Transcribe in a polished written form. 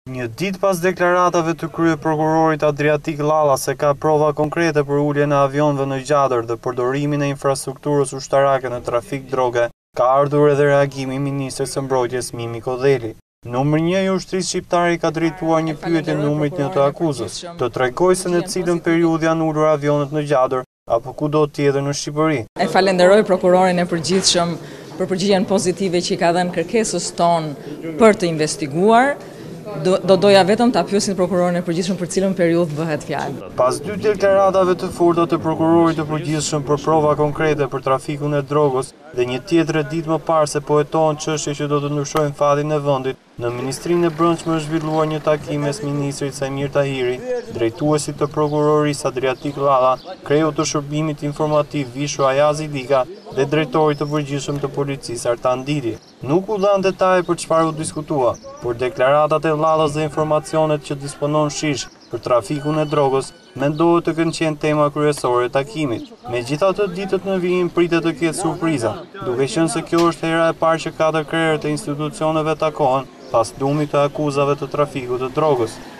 Një ditë pas deklaratave të kryeprokurorit Adriatik Llalla se ka prova konkrete për uljen e avionëve në gjadër dhe përdorimin e infrastrukturës ushtarake në trafik droge, ka ardhur edhe reagimi i Ministrit së Mbrojtjes Mimi Kodeli. Numër 1 i ushtrisë shqiptare ka drejtuar një pyetje numrit 1 të akuzës, të tregojë se në cilën periudhë janë ulur avionët në gjadër apo kudo tjetër në Shqipëri. E falenderoj prokurorin e përgjithshëm për përgjigjen pozitive që i ka dhënë kërkesës tonë për të investiguar. Doja vetëm ta pyesin prokurorin e përgjithshëm për cilën periudhë bëhet fjalë. Pas 2 deklaratave të forta të prokurorit të përgjithshëm për prova konkrete për trafikun e drogës dhe një tjetër ditë më parë se po hetohen çështje që do të ndryshojnë fatin e vendit, në Ministrinë e Brendshme është zhvilluar një takim mes ministrit Sajmir Tahiri, drejtuesit të prokurorisë Adriatik Llalla, kreu të shërbimit informativ Visho Ayazi Dika dhe drejtorit të përgjithshëm të policisë Artan Didi. Nuk u dhanë detaje për çfarë u diskutua, por deklaratat e Llallës dhe informacionet që disponon Shish për trafikun e drogës mendohet të kenë qenë tema kryesore e takimit. Megjithatë, ditët në vijim pritet të ketë surpriza, duke qenë se kjo është hera e parë që 4 krerët e institucioneve takohen pas lumit të akuzave të trafikut të drogës.